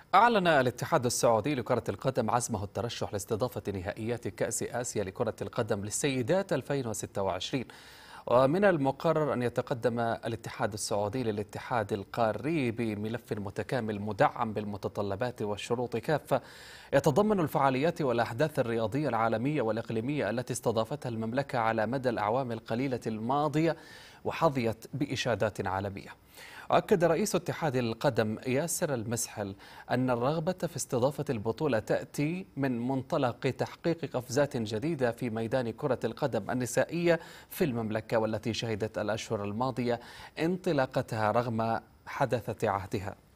أعلن الاتحاد السعودي لكرة القدم عزمه الترشح لاستضافة نهائيات كأس آسيا لكرة القدم للسيدات 2026. ومن المقرر أن يتقدم الاتحاد السعودي للاتحاد القاري بملف متكامل مدعم بالمتطلبات والشروط كافة، يتضمن الفعاليات والأحداث الرياضية العالمية والإقليمية التي استضافتها المملكة على مدى الأعوام القليلة الماضية وحظيت بإشادات عالمية. أكد رئيس اتحاد القدم ياسر المسحل أن الرغبة في استضافة البطولة تأتي من منطلق تحقيق قفزات جديدة في ميدان كرة القدم النسائية في المملكة، والتي شهدت الأشهر الماضية انطلاقتها رغم حدثة عهدها.